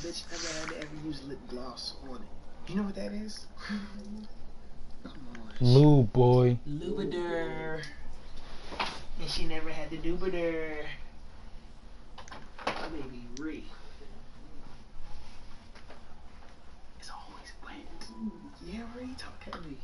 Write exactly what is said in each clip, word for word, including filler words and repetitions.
bitch ever had to ever use lip gloss on it. You know what that is? Come on. Lube boy. Lubider. And she never had to do bitter. My baby Ree. It's always wet. Yeah, Ree, talk heavy.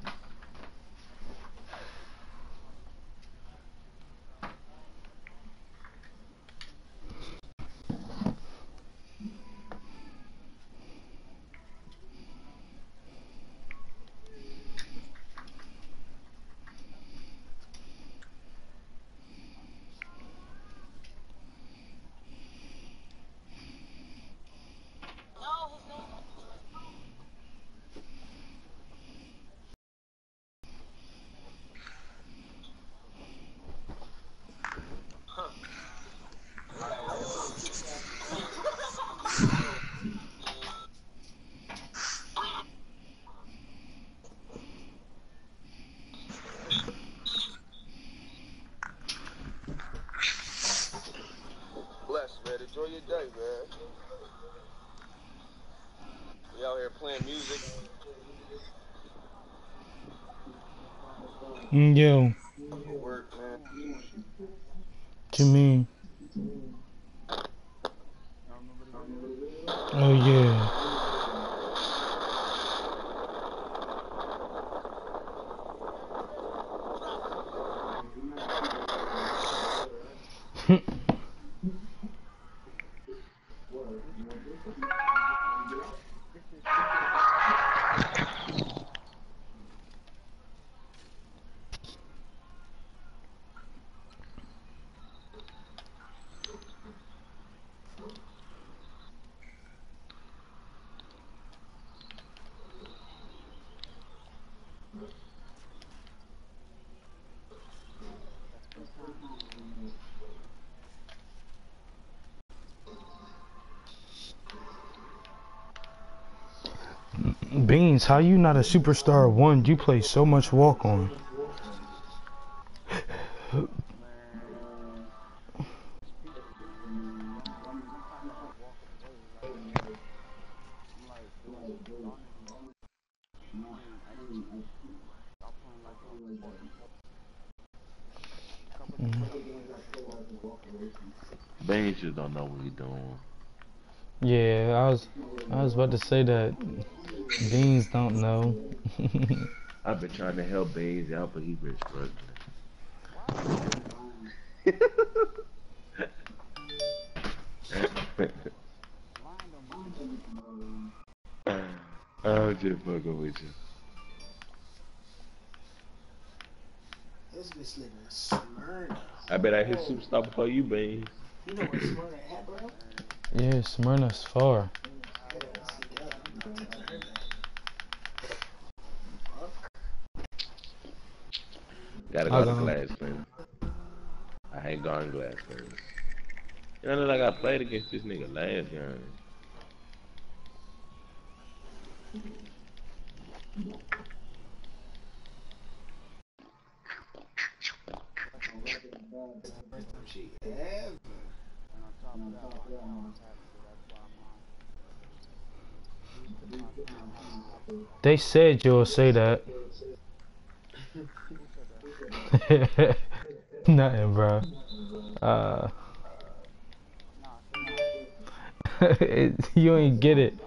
Bless, man. Enjoy your day, man. We out here playing music. Mm, yo. Work, man. What you mean? Oh yeah. Beans, how you not a superstar one? You play so much walk on. Beans just don't know what he doing. Yeah, I was I was about to say that. Beans don't know. I've been trying to help Beans out, but he been struggling. I'm just fucking with you. This bitch living in Smyrna. I bet I hit superstar before you, Beans. You know where Smyrna at, bro? Yeah, Smyrna's far. Gotta go to Glass Fence. I hate going Glass Fence. You know, like I played against this nigga last game. They said you'll say that. Nothing, bro. Uh, it, you ain't get it.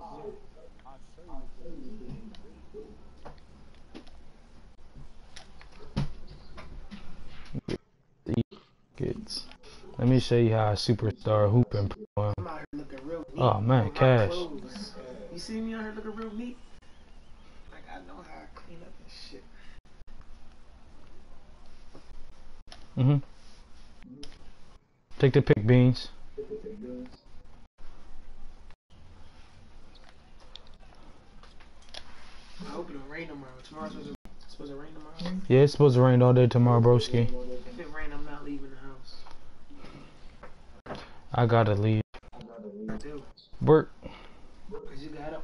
Gets. Let me show you how a superstar hooping. I'm out here looking real neat. Oh man, cash. You see me out here looking real neat? Like I know how I clean up and shit. Mhm. Take the pick, Beans. I hope it don't rain tomorrow. Tomorrow's supposed to, supposed to rain tomorrow. Yeah, it's supposed to rain all day tomorrow, broski. If it rain, I'm not leaving the house. I gotta leave. I do. Work. Cause you got up.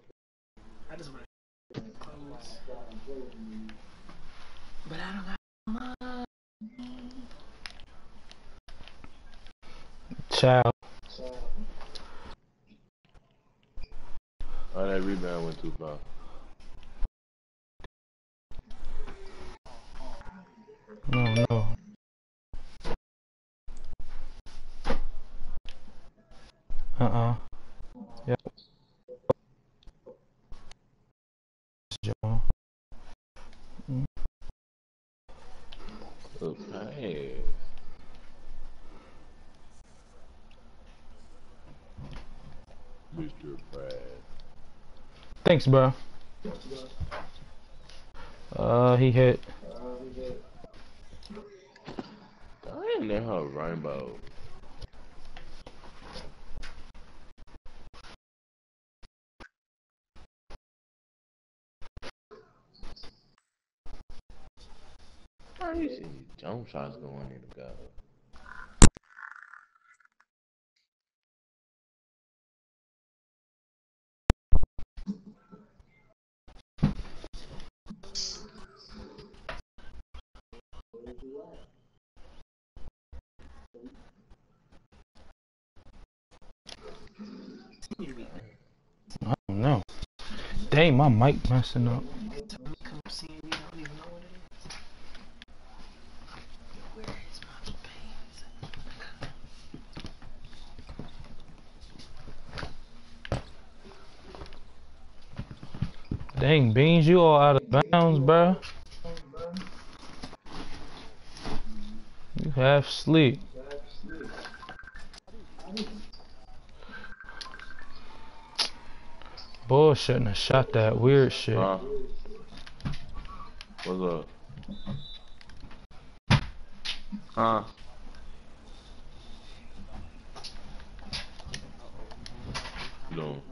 I just want to clothes. But I don't got Child. Oh, that rebound went too far. No, no. Uh-uh. Yep. John. Mm. Oh, hey. Mister Brad. Thanks, bro. Uh, he hit. I ain't know her rainbow. I used to see jump shots going in the guy. I don't know. Dang, my mic messing up. Come see me, I don't even know what it is. Where is my pants? Dang, Beans, you all out of bounds, bro. You half asleep. Boy shouldn't have shot that weird shit. Huh? What's up? Huh? No.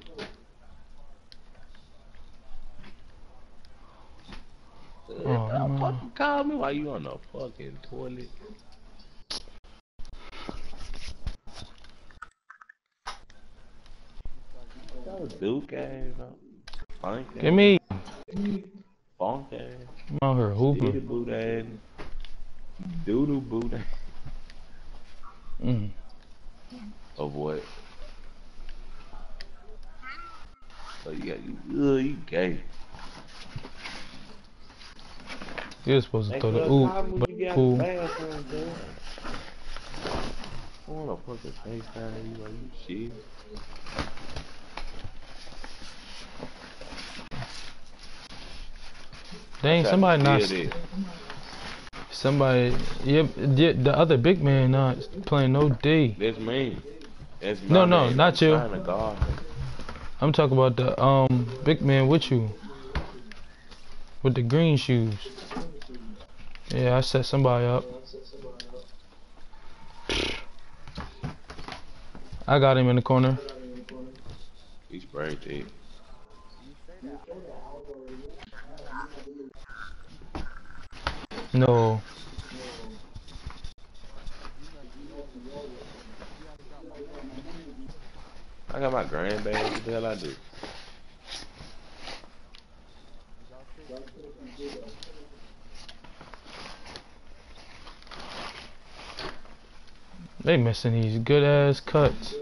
Oh, Uh, no. fucking call me while you on the fucking toilet. That was Duke ass, funk ass. Give me. Funk ass. I'm out here Diddy hooping. boot ass. Doodle boot ass. Mm. Of what? Oh, you got you. Uh, you gay. You're supposed to Hey, throw the cuz, oop, how would but you get out cool. the bathroom, dude? I wanna fucking FaceTime you while you shit. Dang, somebody not. Somebody, yep, yeah, the other big man not playing no D. That's me. That's my No, no, man. not I'm you. trying to guard him. I'm talking about the um big man with you, with the green shoes. Yeah, I set somebody up. I got him in the corner. He's right there. No. I got my grandbaby. What the hell I do? They missing these good ass cuts.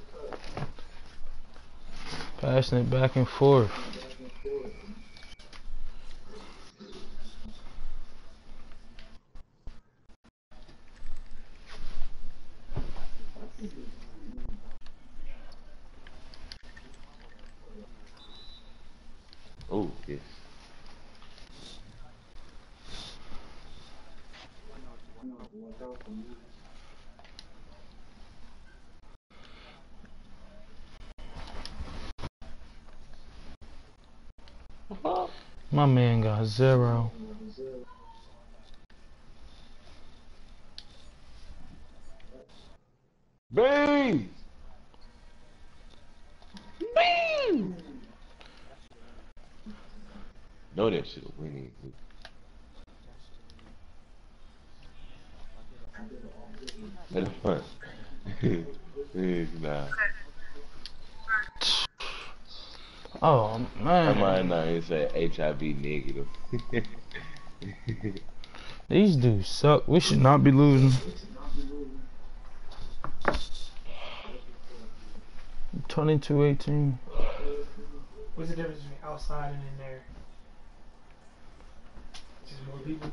Passing it back and forth. Oh, yes. My man got zero. Bang! Bang! Know that shit a winning. That's fun. Nah. Oh I might man. not even say H I V negative. These dudes suck. We should not be losing. twenty-two eighteen. What's the difference between outside and in there? Just more people?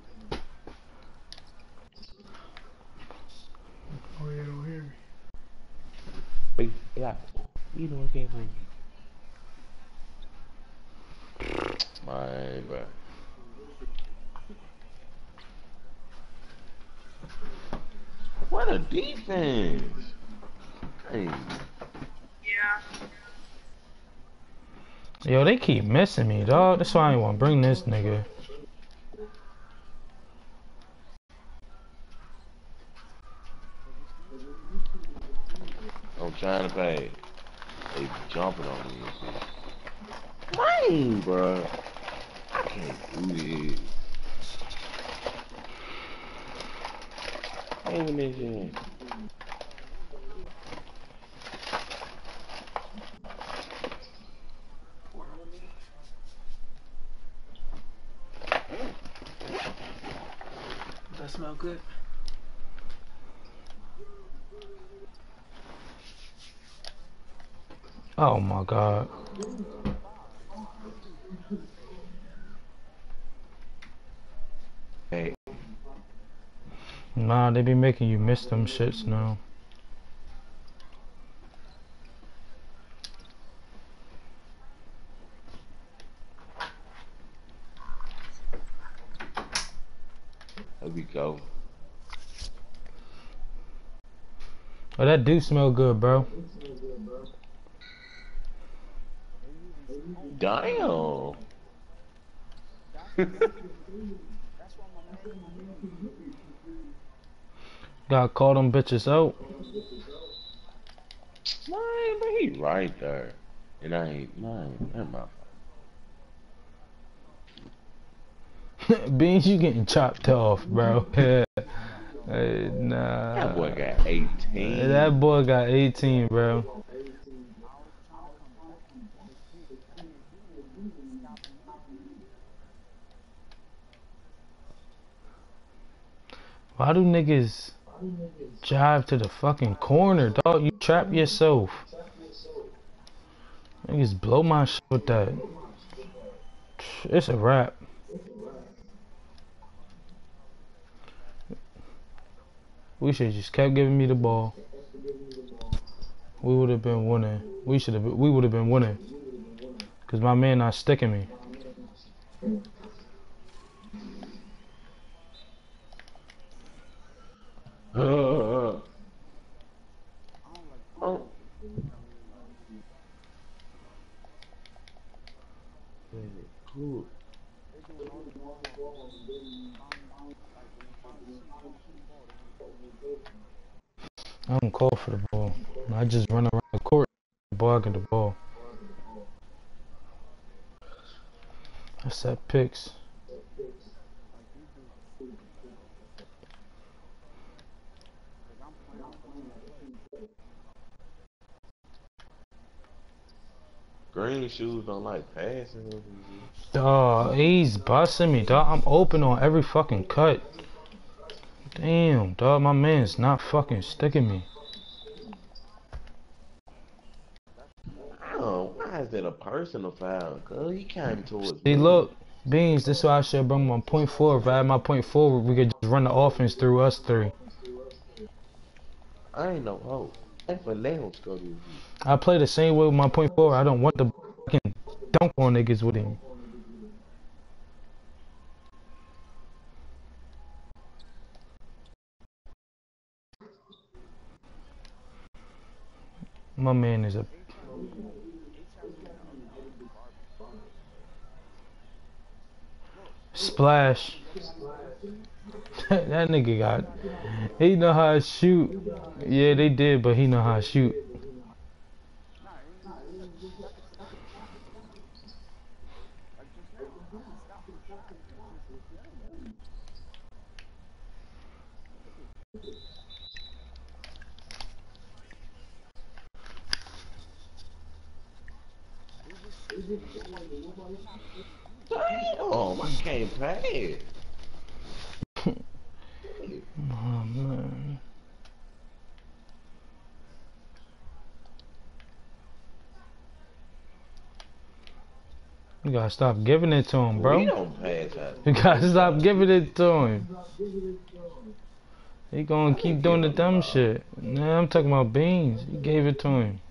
Oh yeah, don't hear me. Wait, yeah. You know what game on? My bro. What a defense! Hey. Yeah. Yo, they keep missing me, dog. That's why I ain't want to bring this nigga. I'm trying to pay. They jumping on me. Mine, bro. I can't do this. Aiming this in. Does that smell good? Oh my god. Hey. Nah, they be making you miss them shits now. There we go. Oh, that do smell good, bro. Damn. Gotta call them bitches out. Man, but he right there. And I ain't, man, never mind. Beans, you getting chopped off, bro. Hey, nah. That boy got eighteen. That boy got eighteen, bro. Why do niggas drive to the fucking corner, dog? You trap yourself. Niggas blow my shit with that. It's a wrap. We should just kept giving me the ball. We would have been winning. We should have. We would have been winning. Cause my man not sticking me. Uh, oh. Cool. I don't call for the ball. I just run around the court. The ball get the ball. I set picks. Green shoes don't like passing. Dawg, he's busting me, dawg. I'm open on every fucking cut. Damn, dawg, my man's not fucking sticking me. Oh, why is that a personal foul? Cause he came towards See, me. look, Beans, this is why I should bring my point forward. If I had my point forward, we could just run the offense through us three. I ain't no hope. That's for Leon's go to. I play the same way with my point forward. I don't want the fucking dunk on niggas with him. My man is a splash. That nigga got, he know how to shoot. Yeah, they did, but he know how to shoot. Damn, I can't pass. Oh man. You gotta stop giving it to him, bro. We don't pass out. You gotta stop giving it to him. He gonna keep doing the dumb shit. Nah, I'm talking about Beans. You gave it to him.